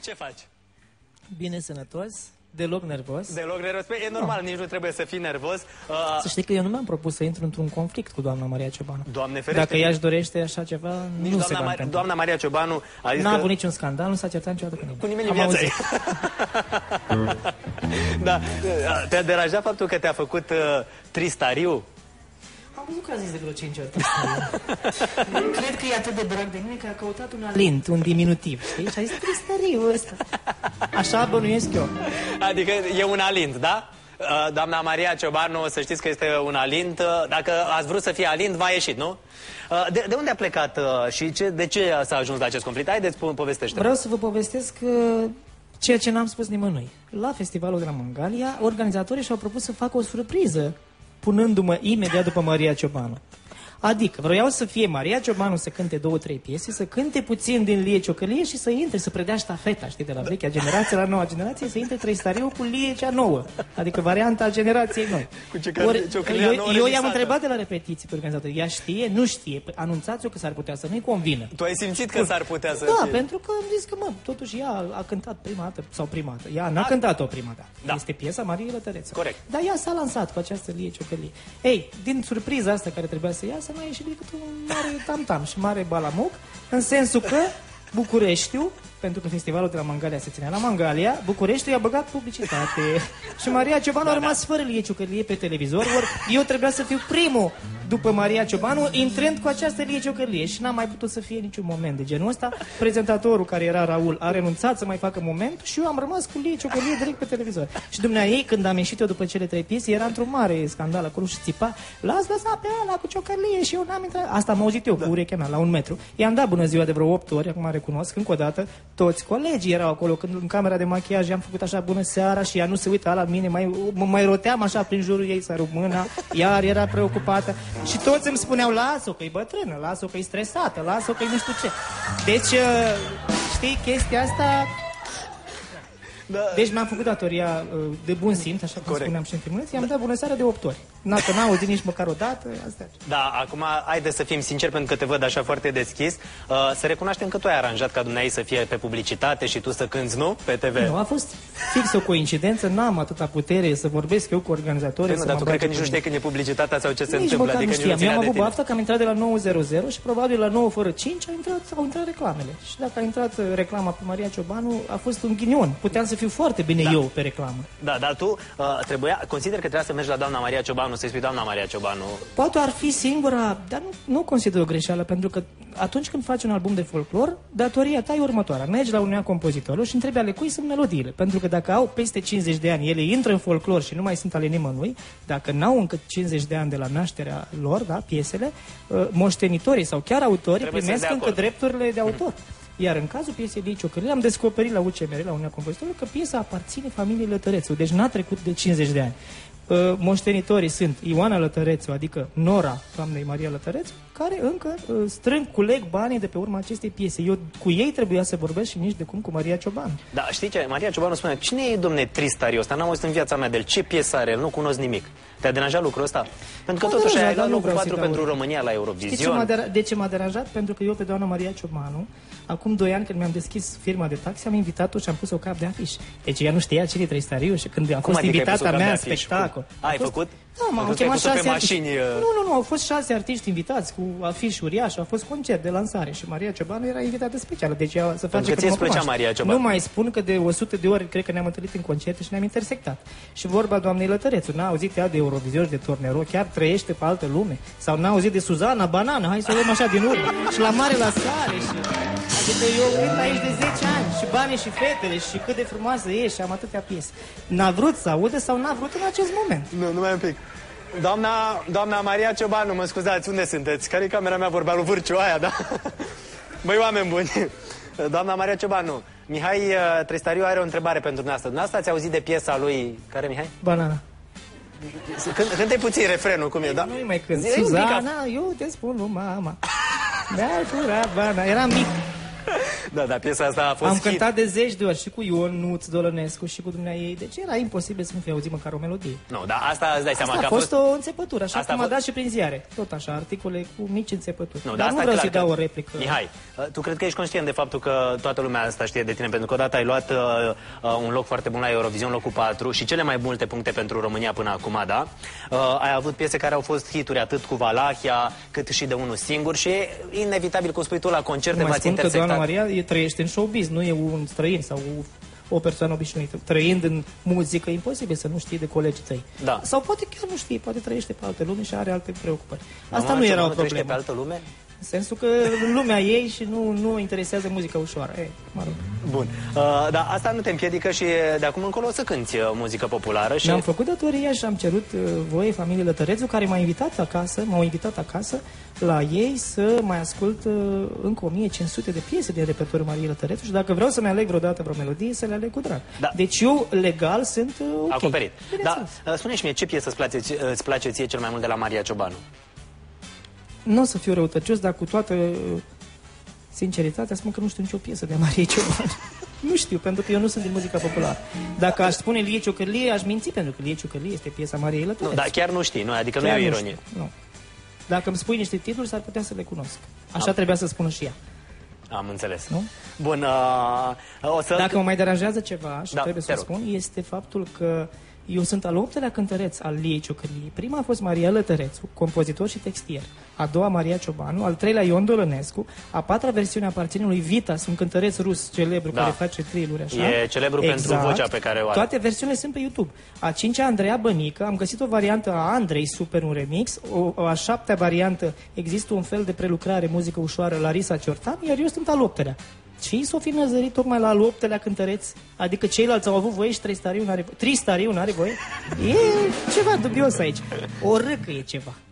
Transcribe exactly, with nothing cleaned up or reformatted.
Ce faci? Bine, sănătos, deloc nervos. Deloc nervos? E normal, no. Nici nu trebuie să fii nervos. Uh... Să știi că eu nu mi-am propus să intru într-un conflict cu doamna Maria Ciobanu. Doamne ferește. Dacă ea își dorește așa ceva, nici nu se va întâmpla. Doamna Maria Ciobanu a zis N-a că... avut niciun scandal, nu s-a certat niciodată cu nimeni. Cu nimeni în viața ei. Da. Te-a deranjat faptul că te-a făcut uh, tristariu? Am văzut că a zis de vreo cinci ori tristariu. Cred că e atât de drag de mine că a căutat un alint, un diminutiv, știi? Și a zis tristariu ăsta. Așa bănuiesc eu. Adică e un alint, da? Doamna Maria Ciobanu, să știți că este un alint. Dacă ați vrut să fie alint, v-a ieșit, nu? De, de unde a plecat și ce, de ce s-a ajuns la acest conflict? Haideți, povestește. Vreau să vă povestesc ceea ce n-am spus nimănui. La festivalul de la Mangalia, organizatorii și-au propus să facă o surpriză, punându-mă imediat după Maria Ciobanu. Adică vreau să fie Maria Ciobanu să cânte două, trei piese, să cânte puțin din Lie Ciocălie și să intre, să predea ștafeta, știi, de la vechea generație la noua generație, să intre Tristariu cu Lie cea nouă, adică varianta generației noi. Cu Ori, eu eu i-am întrebat de la repetiții pe organizatori, ea știe, nu știe, anunțați-o că s-ar putea să nu-i convină. Tu ai simțit că s-ar putea să Da, fie. pentru că am zis că, mă, totuși ea a cântat prima dată, sau prima dată, ea n-a cântat-o prima dată. Da. Este piesa Mariei Lătăreță. Corect. Dar ea s-a lansat cu această Lie Ciocălie. Ei, din surpriza asta care trebuia să iasă, n-a ieșit decât un mare tam-tam și mare balamuc, în sensul că Bucureștiul, pentru că festivalul de la Mangalia se ținea la Mangalia, Bucureștiul i-a băgat publicitate. Și Maria Ciobanu a rămas fără Lie Ciocălie pe televizor, ori eu trebuia să fiu primul după Maria Ciobanu, intrând cu această Lie Ciocălie și n-am mai putut să fie niciun moment de genul ăsta. Prezentatorul, care era Raul, a renunțat să mai facă moment și eu am rămas cu Lie Ciocălie direct pe televizor. Și dumneavoastră, când am ieșit eu după cele trei piese, era într-un mare scandal acolo și țipa, l-ați lăsat pe ăla cu Ciocălie și eu n-am intrat. Asta am auzit eu cu urechea mea la un metru. I-am dat bună ziua de vreo opt ori, acum recunosc încă o dată, toți colegii erau acolo, când în camera de machiaj am făcut așa bună seara și ea nu se uită la mine, mai, mă mai roteam așa prin jurul ei să rup mâna, iar era preocupată și toți îmi spuneau, lasă-o că e bătrână, lasă-o că e stresată, lasă-o că e nu știu ce. Deci, știi, chestia asta... Da. Deci mi-am făcut datoria de bun simț, așa cum Corect. spuneam și în filmuleț, i-am dat bună seara de opt ori. Dacă n-a auzit nici măcar o dată, asta. Da, acum haide să fim sinceri, pentru că te văd așa foarte deschis. Uh, să recunoaștem că tu ai aranjat ca dumneavoastră să fie pe publicitate și tu să cânti, nu? Pe T V. Nu, a fost fix o coincidență, n-am atâta putere să vorbesc eu cu organizatorii. Nu, dar tu cred că nici nu știi când e publicitatea sau ce se nici întâmplă. Adică nu știam. Eu am avut bafta că am intrat de la nouă zero zero și probabil la nouă fără cinci au intrat, au intrat reclamele. Și dacă a intrat reclama pe Maria Ciobanu, a fost un ghinion. Puteam să fiu foarte bine da. eu pe reclamă. Da, dar tu uh, trebuia, consider că trebuia să mergi la doamna Maria Ciobanu, să-i spui doamna Maria Ciobanu. Poate ar fi singura, dar nu, nu consider o greșeală, pentru că atunci când faci un album de folclor, datoria ta e următoarea. Mergi la unui compozitor și întrebi ale cui sunt melodiile. Pentru că dacă au peste cincizeci de ani, ele intră în folclor și nu mai sunt ale nimănui, dacă n-au încă cincizeci de ani de la nașterea lor, da, piesele, uh, moștenitorii sau chiar autorii trebuie primesc încă drepturile de autor. Mm-hmm. Iar în cazul piesei Lie Ciocălie, am descoperit la U C M R, la Uniunea Compozitorului, că piesa aparține familiei Lătărețu, deci n-a trecut de cincizeci de ani. Uh, moștenitorii sunt Ioana Lătărețu, adică nora doamnei Maria Lătărețu, care încă uh, strâng, culeg banii de pe urma acestei piese. Eu cu ei trebuia să vorbesc și nici de cum cu Maria Ciobanu. Da, știi ce? Maria Ciobanu spune, cine e, domne, Tristariu ăsta? N-am auzit în viața mea de el. Ce piesă are el? Nu cunosc nimic. Te-a deranjat lucrul ăsta? Pentru că totuși ai luat locul patru pentru România la Eurovision. Ce de ce m-a deranjat? Pentru că eu pe doamna Maria Ciobanu, acum doi ani când mi-am deschis firma de taxi, am invitat-o și am pus-o cap de afiș. Deci ea nu știa cine e Tristariu și când a fost adică invitata mea în spectacol. Ai făcut? Da, m-au chemat șase artiști. Nu, nu, nu, au fost șase artiști invitați cu afiș uriaș, a fost concert de lansare și Maria Ciobanu era invitată specială. Deci ea să face că mă plăcea Maria Ciobanu. Nu mai spun că de o sută de ori cred că ne-am întâlnit în concerte și ne-am intersectat. Și vorba doamnei Lătărețu, n-a auzit ea de Eurovision, de Tornero, chiar trăiește pe altă lume. Sau n-a auzit de Suzana Banana, hai să o luăm așa din urmă. Și la mare la sare și... Adică eu cânt aici de zece ani și banii și fetele și cât de frumoasă e și am atâtea piese. N-a vrut să audă sau n-a vrut în acest moment. Nu, numai un pic. Doamna, doamna Maria Ciobanu, mă scuzați, unde sunteți? Care-i camera mea? Vorbea lui Vârciu aia, da? Băi, oameni buni. Doamna Maria Ciobanu, Mihai uh, Tristariu are o întrebare pentru dumneavoastră. Dumneavoastră ați auzit de piesa lui... Care, Mihai? Banana. Cântă-i puțin refrenul, cum e, da? Nu-i mai cânt. Suzana, eu te spun lui mama. Mi-a furat bana. Era mic. Da, dar piesa asta a fost Am hit. cântat de zeci de ori și cu Ion Nuț Dolănescu și cu dumneaei, deci era imposibil să nu fi auzit măcar o melodie. Nu, dar asta îți dai seama Asta că a fost o înțepătură, așa asta cum a fost... dat și prin ziare. Tot așa, articole cu mici înțepături. Nu, dar asta nu vreau să-i clar dau că... o replică. Mihai, tu cred că ești conștient de faptul că toată lumea asta știe de tine, pentru că odată ai luat uh, uh, un loc foarte bun la Eurovision, locul patru și cele mai multe puncte pentru România până acum, da? Uh, ai avut piese care au fost hituri atât cu Valahia, cât și de unul singur și e inevitabil, cum spui tu, la concerte v-ați intersectat. Că doamna Maria e, trăiește în showbiz, nu e un străin sau o, o persoană obișnuită. Trăind în muzică, e imposibil să nu știi de colegii tăi. Da. Sau poate chiar nu știi, poate trăiește pe alte lume și are alte preocupări. Asta Mama, nu era o nu trăiește problemă. pe altă lume? În sensul că lumea ei și nu, nu interesează muzica ușoară. E, mă rog. Bun. Uh, dar asta nu te împiedică și de acum încolo să cânti uh, muzică populară și... Mi-am făcut datoria și am cerut uh, voie familiei Lătărețu, care m-a invitat acasă, m-au invitat acasă la ei să mai ascult uh, încă o mie cinci sute de piese din repertoriul Mariei Lătărețu și dacă vreau să-mi aleg vreodată vreo melodie, să le aleg cu drag. Da. Deci eu, legal, sunt uh, ok. Acoperit. Da, uh, spune-și mie, ce piesă îți place, îți place ție cel mai mult de la Maria Ciobanu? Nu o să fiu răutăcios, dar cu toată sinceritatea spun că nu știu nicio piesă de Maria Ciobanu. Nu știu, pentru că eu nu sunt din muzica populară. Dacă aș spune Lie Ciocărlie, aș minți, pentru că Lie Ciocărlie este piesa Mariei Lătărețu. Nu, dar chiar nu știi, nu? Adică chiar nu e o nu ironie. Știu, nu. Dacă îmi spui niște titluri, s-ar putea să le cunosc. Așa Am. trebuia să spună și ea. Am înțeles. Nu? Bun, uh, o să... Dacă mă mai deranjează ceva, și da, trebuie să spun, este faptul că eu sunt al optelea cântăreț al Liei Ciocărlie. Prima a fost Maria Lătărețu, compozitor și textier. A doua Maria Ciobanu, al treilea Ion Dolănescu, a patra versiune aparține lui Vitas, un cântăreț rus celebru da. care face triluri, așa. E celebru exact. pentru vocea pe care o are. Toate versiunile sunt pe YouTube. A cincea Andreea Bănică, am găsit o variantă a Andrei, super un remix, o, o a șaptea variantă există un fel de prelucrare, muzică ușoară, Larisa Ciortan, iar eu sunt al optelea. Și s-o fi năzărit tocmai la al optelea cântăreț, adică ceilalți au avut voie și Tristariu n-are voie. Tristariu n-are voie? E ceva dubios aici. O râcă e ceva.